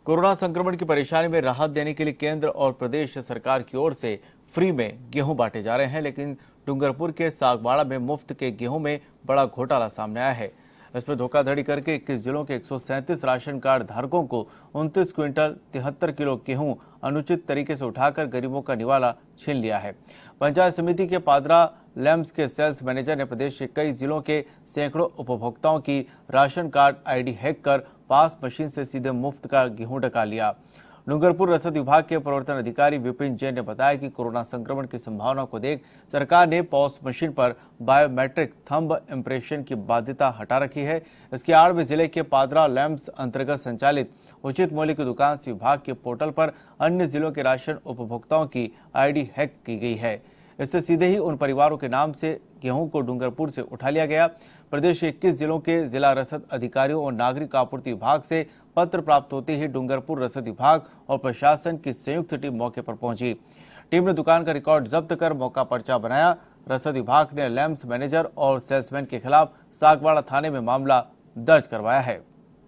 Corona संक्रमण की परेशानी में राहत देने के लिए केंद्र और प्रदेश सरकार की ओर से फ्री में गेहूं बांटे जा रहे हैं, लेकिन डूंगरपुर के सागवाड़ा में मुफ्त के गेहूं में बड़ा घोटाला सामने आया है। इसमें धोखाधड़ी करके 21 जिलों के 137 राशन कार्ड धारकों को 29 क्विंटल 73 किलो गेहूं अनुचित तरीके से उठाकर गरीबों का निवाला छीन लिया है। पंचायत समिति के पादरा लैम्प्स के सेल्स मैनेजर ने प्रदेश के कई जिलों के सैकड़ों उपभोक्ताओं की राशन कार्ड आईडी हैक कर पास मशीन से सीधे मुफ्त का गेहूं डका लिया। डूंगरपुर रसद विभाग के प्रवर्तन अधिकारी विपिन जैन ने बताया कि कोरोना संक्रमण की संभावना को देख सरकार ने पॉस मशीन पर बायोमेट्रिक थंब इम्प्रेशन की बाध्यता हटा रखी है। इसके आड़ में जिले के पादरा लैम्प्स अंतर्गत संचालित उचित मूल्य की दुकान से विभाग के पोर्टल पर अन्य जिलों के राशन उपभोक्ताओं की आईडी हैक की गई है। इससे सीधे ही उन परिवारों के नाम से गेहूं को डूंगरपुर से उठा लिया गया। प्रदेश के 21 जिलों के जिला रसद अधिकारियों और नागरिक आपूर्ति विभाग से पत्र प्राप्त होते ही डूंगरपुर रसद विभाग और प्रशासन की संयुक्त टीम मौके पर पहुंची। टीम ने दुकान का रिकॉर्ड जब्त कर मौका पर्चा बनाया। रसद विभाग ने लैम्प्स मैनेजर और सेल्समैन के खिलाफ सागवाड़ा थाने में मामला दर्ज करवाया है।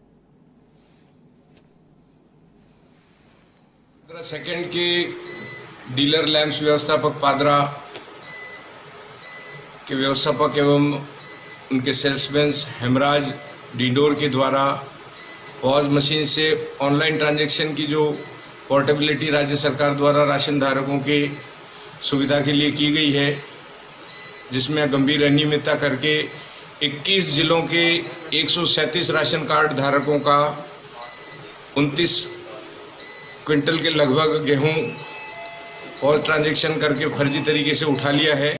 सेकंड के डीलर लैम्प्स व्यवस्थापक पादरा के व्यवस्थापक एवं उनके सेल्समैन हेमराज डिंडोर के द्वारा पॉज मशीन से ऑनलाइन ट्रांजैक्शन की जो पोर्टेबिलिटी राज्य सरकार द्वारा राशन धारकों के सुविधा के लिए की गई है, जिसमें गंभीर अनियमितता करके 21 जिलों के 137 राशन कार्ड धारकों का 29 क्विंटल के लगभग गेहूं पॉज ट्रांजैक्शन करके फर्जी तरीके से उठा लिया है।